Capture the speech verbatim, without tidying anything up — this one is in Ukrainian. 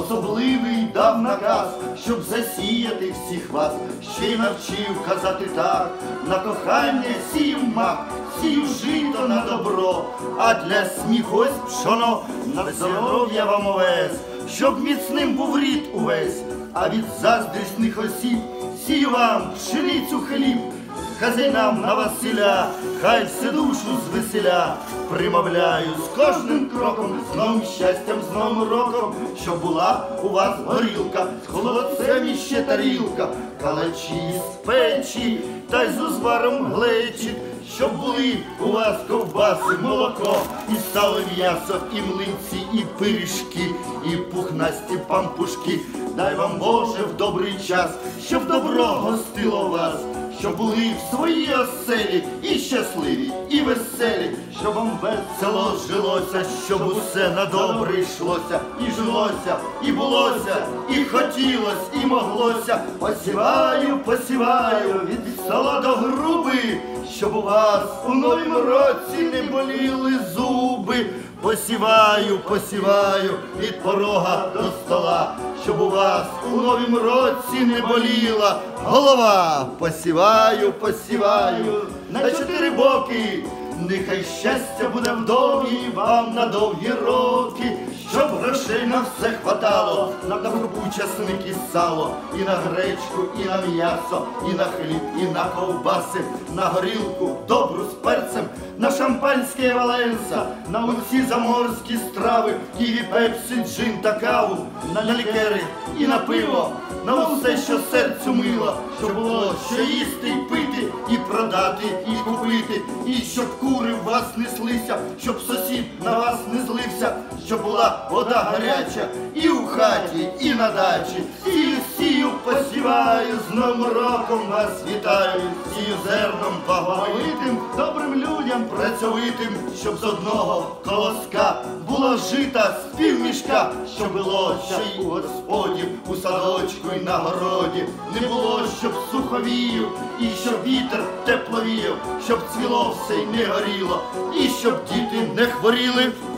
особливий дав наказ, щоб засіяти всіх вас, ще й навчив казати так: на кохання сію мак, сію жито на добро, а для сміху ось пшоно, на здоров'я вам овес, щоб міцним був рід увесь, а від заздрісних осіб сію вам пшеницю хліб. Хазяйнам на Василя, хай все душу звеселя, примовляю з кожним кроком, з новим щастям, з новим роком, щоб була у вас горілка, з холодцем іще тарілка, калачі з печі, та й з узваром глечі, щоб були у вас ковбаси, молоко, і сало, м'ясо, і млинці, і пиріжки, і пухнасті пампушки. Дай вам, Боже, в добрий час, щоб добро гостило вас, щоб були в своїй оселі і щасливі, і веселі, щоб вам весело жилося, щоб усе на добре йшлося, і жилося, і булося, і хотілось, і моглося. Посіваю, посіваю від стола до груби, щоб у вас у новім році не боліли зуби. Посіваю, посіваю від порога до стола, щоб у вас у новім році не боліла голова. Посіваю, посіваю на чотири боки, нехай щастя буде в домі вам на довгі роки, щоб грошей на все хватало, на крупу, часник і сало, і на гречку, і на м'ясо, і на хліб, і на ковбаси, на горілку добру з перцем, на шампанське Валенса, на усі заморські страви, ківі, пепсі, джин та каву, на лікери і на пиво, на усе, що серцю мило, щоб було що їсти й пити, і продати, і купити, і щоб кури в вас неслися, щоб сусід на вас не злився, щоб була вода гаряча і у хаті, і на дачі. Сію, сію, посіваю, з Новим роком вас вітаю, сію зерном баговитим, добрим людям працьовитим, щоб з одного колоска було жита з півмішка, щоб було ще й у господів, у садочку й на городі, не було, щоб суховію, і щоб вітер тепло віяв, щоб цвіло все й не горіло, і щоб діти не хворіли.